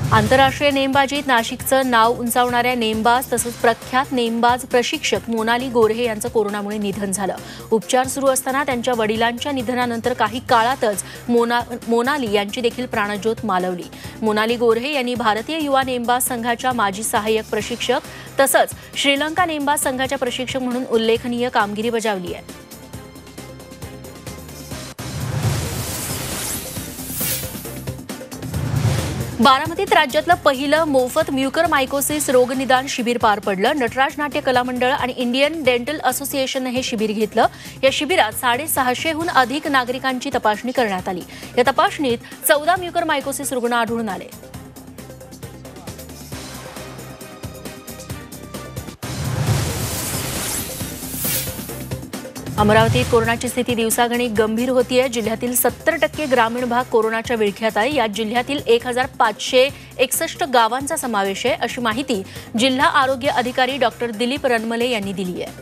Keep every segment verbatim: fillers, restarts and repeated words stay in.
आंतरराष्ट्रीय नेमबाजीत नाशिकचं नाव उंचावणाऱ्या नेमबाज तसंच प्रख्यात नेमबाज प्रशिक्षक मोनाली गोऱ्हे यांचं कोरोनामुळे निधन झालं। उपचार सुरू असताना त्यांच्या वडिलांच्या निधनानंतर काही काळातच मोना मोनाली यांची देखील प्राणज्योत मालवली। मोनाली गोऱ्हे यांनी भारतीय युवा नेमबाज संघाच्या माजी सहाय्यक प्रशिक्षक तसंच श्रीलंका नेमबाज संघाच्या प्रशिक्षक म्हणून उल्लेखनीय कामगिरी बजावली आहे। बारामतीत राज्यातलं पहिलं मोफत म्युकरमायकोसिस रोगनिदान शिबिर पार पडलं। नटराज नाट्य कला मंडळ आणि इंडियन डेंटल असोसिएशनने हे शिबिर घेतलं। या शिबिरात साडेसहाशेहून अधिक नागरिकांची तपासणी करण्यात आली। या तपासणीत चौदा म्युकरमायकोसिस रुग्ण आढळून आले। अमरावतीत कोरोनाची स्थिती दिवसागणिक गंभीर होतीये। जिल्ह्यातील सत्तर टक्के ग्रामीण भाग कोरोनाच्या विळख्यात आहे। यात जिल्ह्यातील एक हजार पाचशे एकसष्ट गावांचा समावेश आहे, अशी माहिती जिल्हा आरोग्य अधिकारी डॉक्टर दिलीप रनमले यांनी दिली आहे।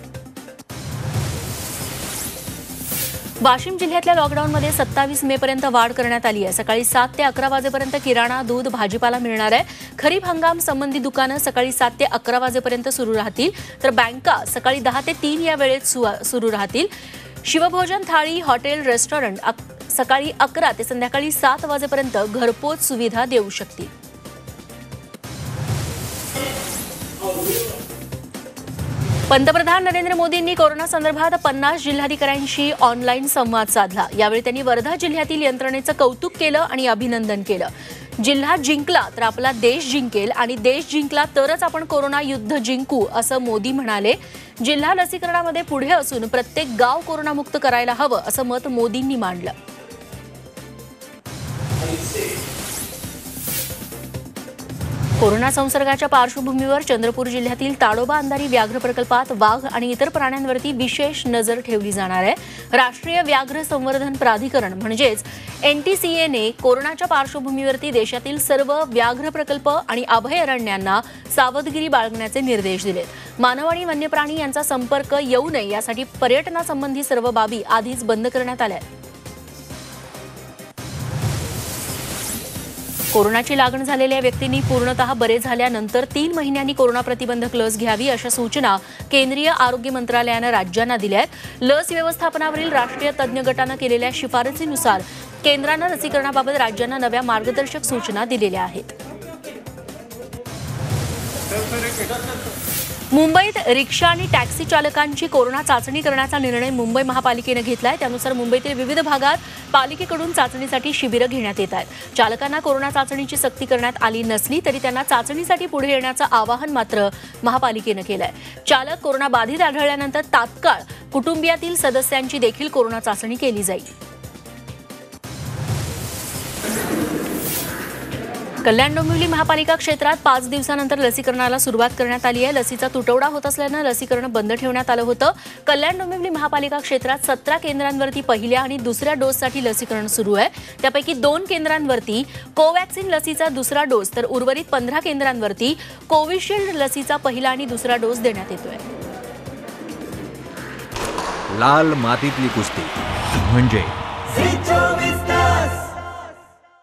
वाशिम जिल्ह्यातल्या लॉकडाऊनमध्ये सत्तावीस मे पर्यंत वाढ करण्यात आली आहे। सकाळी सात ते अकरा वाजेपर्यंत किराणा, दूध, भाजीपाला मिळणार आहे। खरीप हंगाम संबंधी दुकानं सकाळी सात ते अकरा वाजेपर्यंत सुरू राहतील, तर बँका सकाळी दहा ते तीन या वेळेत सुरू राहतील। शिवभोजन थाळी, हॉटेल, रेस्टॉरंट सकाळी अकरा ते संध्याकाळी सात वाजेपर्यंत घरपोच सुविधा देऊ शकतील। पंतप्रधान नरेंद्र मोदींनी कोरोना संदर्भात पन्नास जिल्हाधिकाऱ्यांशी ऑनलाईन संवाद साधला। यावेळी त्यांनी वर्धा जिल्ह्यातील यंत्रणेचं कौतुक केलं आणि अभिनंदन केलं। जिल्हा जिंकला तर आपला देश जिंकेल आणि देश जिंकला तरच आपण कोरोना युद्ध जिंकू, असं मोदी म्हणाले। जिल्हा लसीकरणामध्ये पुढे असून प्रत्येक गाव कोरोनामुक्त करायला हवं, असं मत मोदींनी मांडलं। कोरोना संसर्गाच्या पार्श्वभूमीवर चंद्रपूर जिल्ह्यातील ताडोबा अंधारी व्याघ्र प्रकल्पात वाघ आणि इतर प्राण्यांवरती विशेष नजर ठेवली जाणार आहे। राष्ट्रीय व्याघ्र संवर्धन प्राधिकरण म्हणजेच एनटीसीएने कोरोनाच्या पार्श्वभूमीवरती देशातील सर्व व्याघ्र प्रकल्प आणि अभयारण्यांना सावधगिरी बाळगण्याचे निर्देश दिलेत। मानव आणि वन्यप्राणी यांचा संपर्क येऊ नये यासाठी पर्यटनासंबंधी सर्व बाबी आधीच बंद करण्यात आल्या आहेत। कोरोनाची लागण झालेल्या व्यक्तींनी पूर्णतः बरे झाल्यानंतर तीन महिन्यांनी कोरोना प्रतिबंधक लस घ्यावी, अशा सूचना केंद्रीय आरोग्य मंत्रालयानं राज्यांना दिल्या आहेत। लस व्यवस्थापनावरील राष्ट्रीय तज्ज्ञ गटानं केलेल्या शिफारसीनुसार केंद्रानं लसीकरणाबाबत राज्यांना नव्या मार्गदर्शक सूचना दिलेल्या आहेत। मुंबईत रिक्षा आणि टॅक्सी चालकांची कोरोना चाचणी करण्याचा निर्णय मुंबई महापालिकेने घेतलाय। त्यानुसार मुंबईतील विविध भागात पालिकेकडून चाचणीसाठी शिबिरं घेण्यात येत आहेत। चालकांना कोरोना चाचणीची सक्ती करण्यात आली नसली तरी त्यांना चाचणीसाठी पुढे येण्याचं आवाहन मात्र महापालिकेने केलंय। चालक कोरोना बाधित आढळल्यानंतर तात्काळ कुटुंबियातील सदस्यांची देखील कोरोना चाचणी केली जाईल। कल्याण डोंबिवली महापालिका क्षेत्रात पाच दिवसानंतर लसीकरणाला सुरुवात करण्यात आली आहे। लसीचा तुटवडा होत असल्यानं लसीकरण बंद ठेवण्यात आलं होतं। कल्याण डोंबिवली महापालिका क्षेत्रात सतरा केंद्रांवरती पहिल्या आणि दुसऱ्या डोससाठी लसीकरण सुरू आहे। त्यापैकी दोन केंद्रांवरती कोवॅक्सिन लसीचा दुसरा डोस तर उर्वरित पंधरा केंद्रांवरती कोविशिल्ड लसीचा पहिला आणि दुसरा डोस देण्यात येतोय। लाल मातीतली कुस्ती म्हणजे